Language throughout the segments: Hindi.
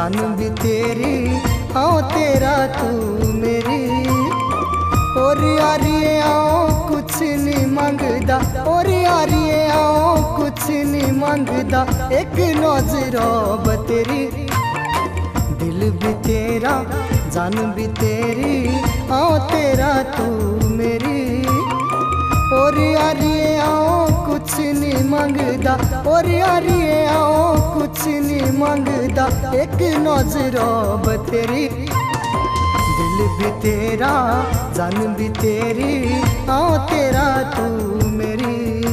जान भी तेरी हाँ तेरा तू मेरी। और यारिए आओ कुछ नहीं मांगदा, और यारिए आओ कुछ नहीं मांगदा, एक नजरों तेरी। दिल भी तेरा जान भी तेरी हाँ तेरा तू मेरी। और यारिए आओ कुछ नहीं मांगदा, और यारिए आओ कुछ नहीं मांगदा, एक नजरों तेरी। दिल भी तेरा जान भी तेरी हाँ तेरा तू मेरी।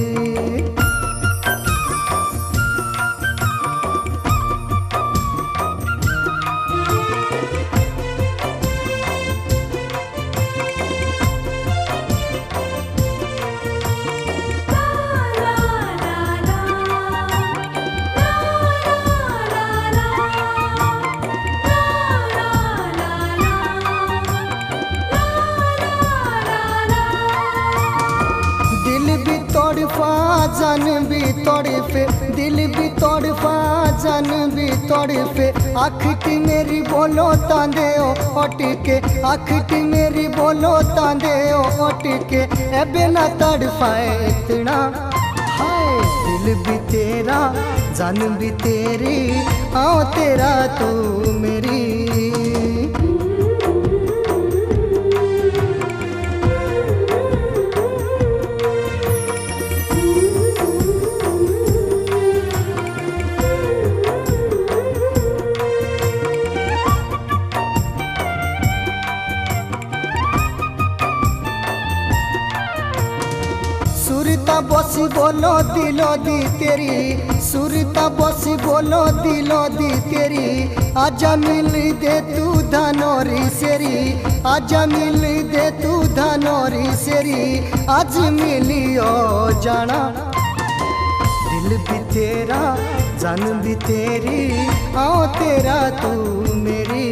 जान भी तड़फे, दिल भी तड़फा जान भी तड़फे, आँख की मेरी बोलो तांदे अटके, आँख की मेरी बोलो तांदे अटके, एबे ना तड़फाए इतना। हाय दिल भी तेरा जान भी तेरी हाँ तेरा तू मेरी। सुरता बसी बोलो दिलो दी तेरी, सुरता बसी बोलो दिलो दी तेरी, आजा मिल दे तू धनोरी सेरी, आजा मिल दे तू धनोरी सेरी, आज मिलियो जाना। दिल भी तेरा जान भी तेरी हाँ तेरा तू मेरी।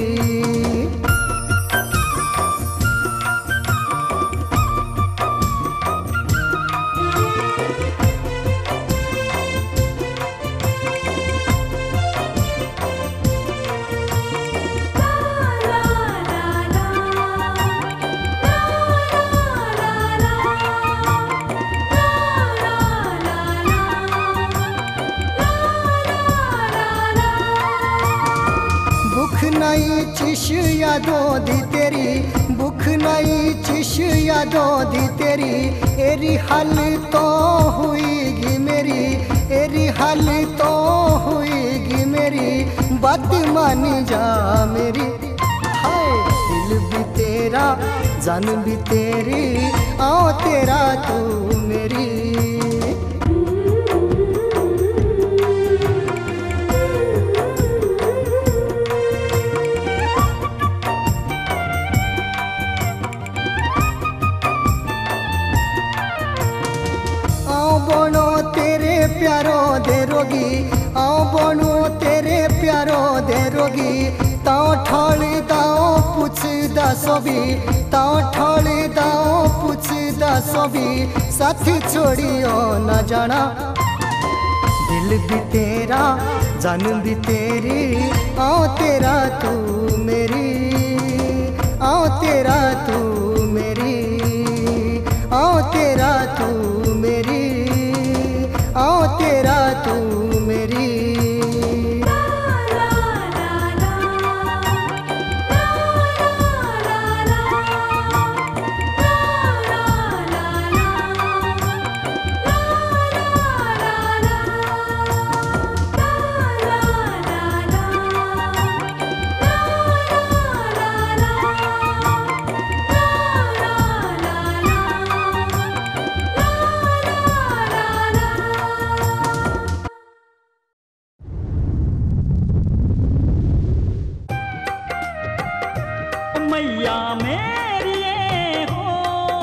नहीं चिश यादों दी तेरी, भूख नहीं चिश यादों दी तेरी, एरी हाल तो हुईगी मेरी, एरी हाल तो हुईगी मेरी, बात मान जा मेरी। हाय दिल भी तेरा जान भी तेरी हाँ तेरा तू मेरी। बनो तेरे प्यारो दे रोगी, आओ बनो तेरे प्यारो दे रोगी, ताओ ठोल दाओ पूछ दा सोबी, ताओ ठोल दाओ पूछ दा सोबी, साथी छोड़ियो न जाना। दिल भी तेरा जान भी तेरी आओ तेरा तू मेरी, आओ तेरा तू मेरी, आओ तेरा तू मेरी, आओ तेरा तू मेरी। मैया मेरी हो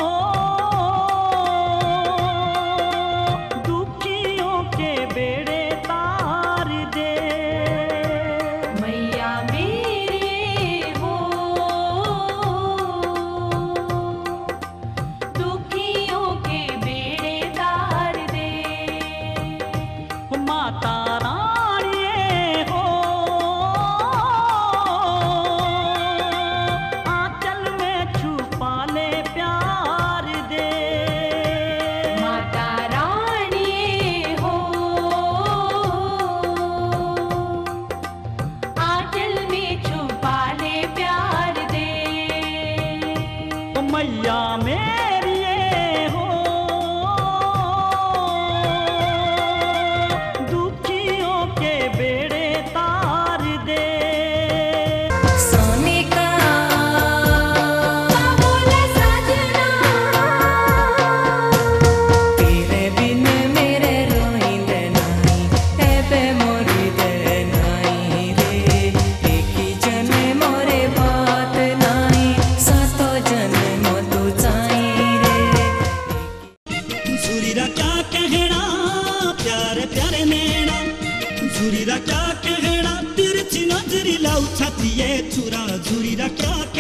दुखियों के बेड़े तार दे, मैया मेरी हो दुखियों के बेड़े तार दे, माता रानी हो मैया मेरी हो, दुखियों के बेड़े तार दे। सोने का बोले सजना, तेरे बिन मेरे रोइंदे नाई, तेरे मोरिदे नाई रे। एक ही जन्म मोरे बात नाई, सातो जन्म तू चाई रे। झूरीरा क्या कहना प्यारे प्यारे नैना, झूरीरा क्या कहना तिरछी नजरी लाऊ छाती छुरा, झूरीरा क्या